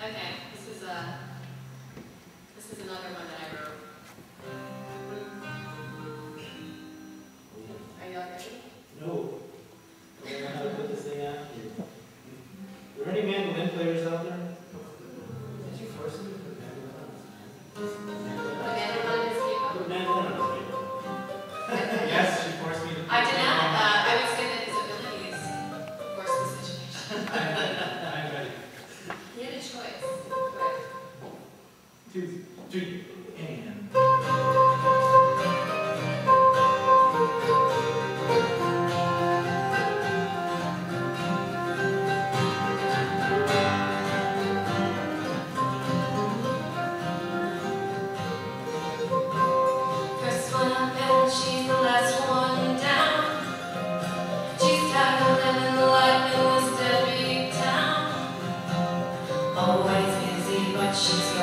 This is another one that I wrote. Are you all ready? No. I don't know how to put this thing out here. Are there any mandolin players out there? Did you force me to put mandolin on this? Mandolin on his paper? Put mandolin on this paper. Yes, she forced me to put I did not. mandolin on. I would say that his abilities forced the situation. I'm ready. He had a choice. 2, 3, and. First one up and she's the last one down. She's tired of living life in this deadbeat town. Always busy, but she's